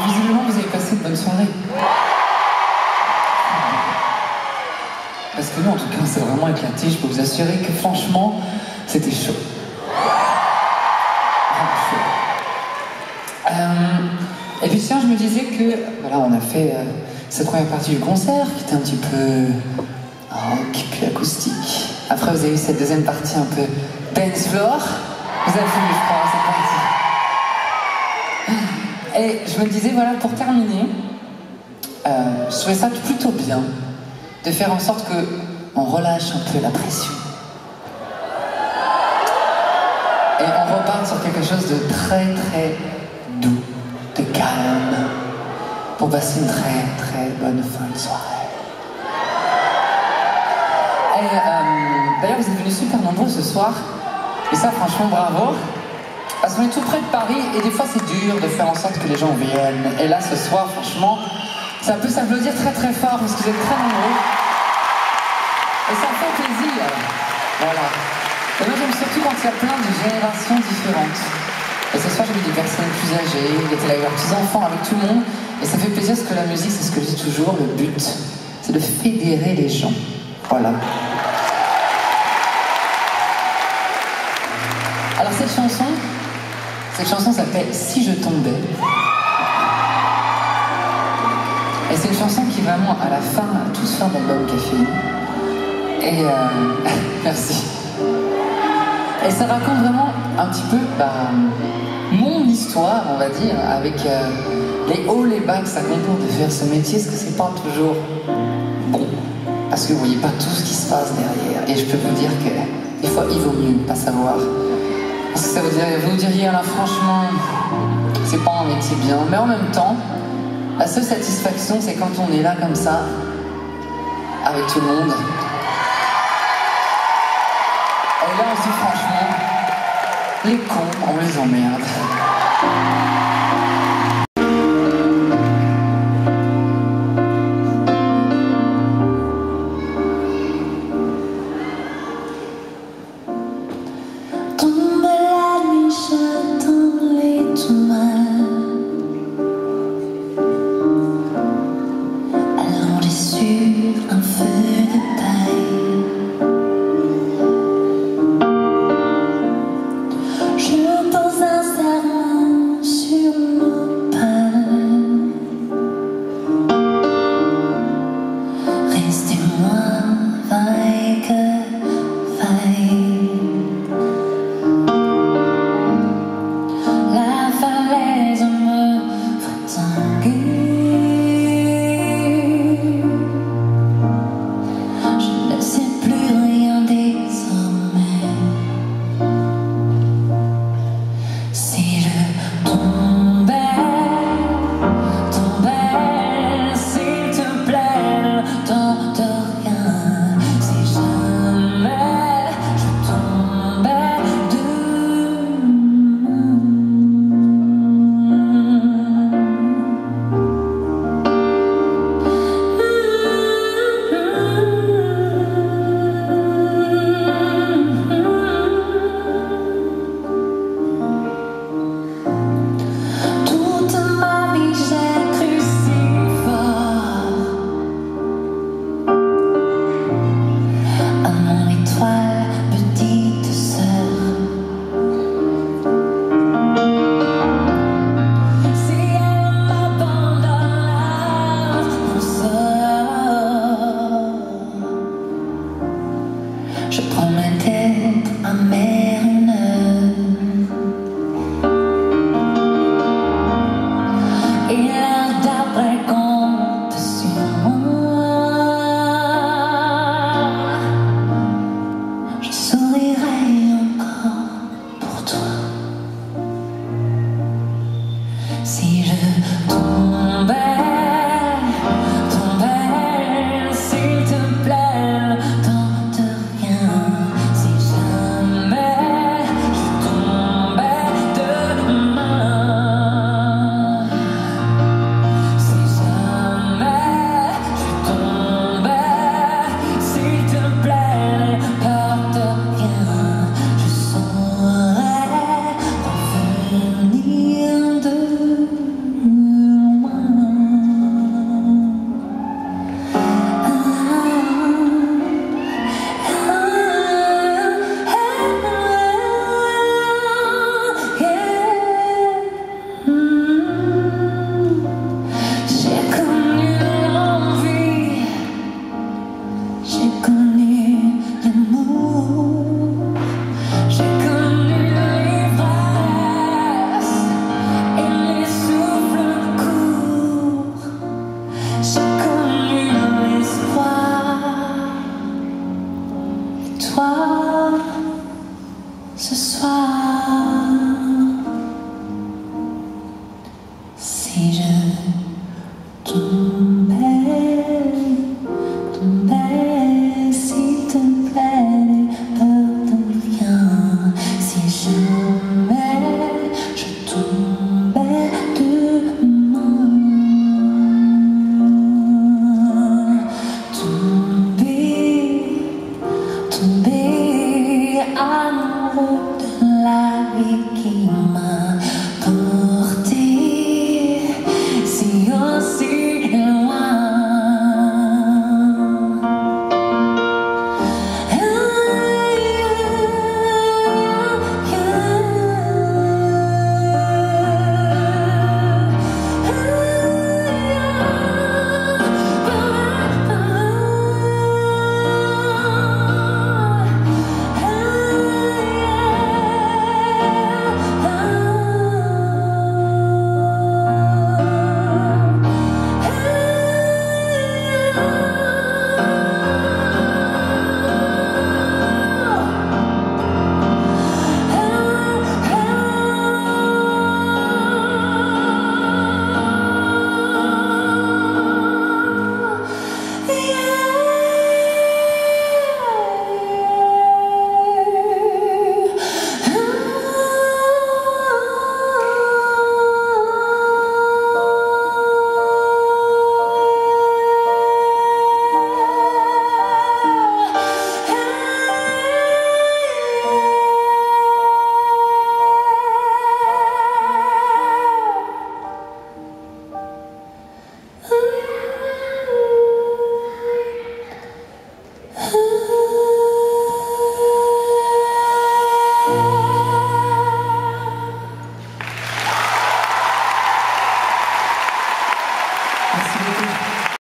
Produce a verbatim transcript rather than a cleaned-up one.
visiblement, vous avez passé une bonne soirée. Parce que nous, en tout cas, on s'est vraiment éclaté. Je peux vous assurer que franchement, c'était chaud. Vraiment chaud. Euh, et puis tiens, je me disais que, voilà, on a fait euh, cette première partie du concert qui était un petit peu rock puis acoustique. Après, vous avez eu cette deuxième partie un peu dance floor. Vous avez vu, je crois, cette partie. Et je me disais, voilà, pour terminer, euh, je trouvais ça plutôt bien de faire en sorte qu'on relâche un peu la pression. Et on repart sur quelque chose de très très doux, de calme, pour passer une très très bonne fin de soirée. Et euh, d'ailleurs, vous êtes venus super nombreux ce soir, et ça franchement bravo, parce qu'on est tout près de Paris, et des fois c'est dur de faire en sorte que les gens viennent. Et là ce soir, franchement, ça peut s'applaudir très très fort, parce que vous êtes très nombreux. Et ça fait plaisir. Voilà. Et moi j'aime surtout quand il y a plein de générations différentes. Et ce soir j'ai vu des personnes plus âgées, il était là avec leurs petits enfants, avec tout le monde. Et ça fait plaisir parce que la musique, c'est ce que je dis toujours, le but, c'est de fédérer les gens. Voilà. Alors cette chanson, cette chanson s'appelle Si je tombais. Et c'est une chanson qui vraiment, à la fin, à toute fin d'album Caféine. Et euh... merci. Et ça raconte vraiment un petit peu bah, mon histoire, on va dire, avec euh, les hauts, les bas que ça comporte de faire ce métier, parce que c'est pas toujours bon, parce que vous voyez pas tout ce qui se passe derrière. Et je peux vous dire que des fois, il vaut mieux pas savoir. Parce que ça vous dirait, vous diriez, alors franchement, c'est pas un métier bien. Mais en même temps, la seule satisfaction, c'est quand on est là comme ça, avec tout le monde. Et là, on se dit franchement, les cons, on les emmerde. Tombe la nuit, j'attendrai tout mal, allongé sur un feu de paille. Je pose un serment sur nos pas. Restez-moi vaille que vaille. La falaise me fait tanguer. Je ne sais plus rien désormais. Si je tombais, tombais, s'il te plaît, ne tente rien. Si jamais je tombais toute ma vie j'ai cru si fort à mon étoile, petite sœur. Si elle m'abandonne là, on sort. Je prends ma tête à mer neuve. Et l'air d'après compte sur moi. Je sourirai encore pour toi. Si je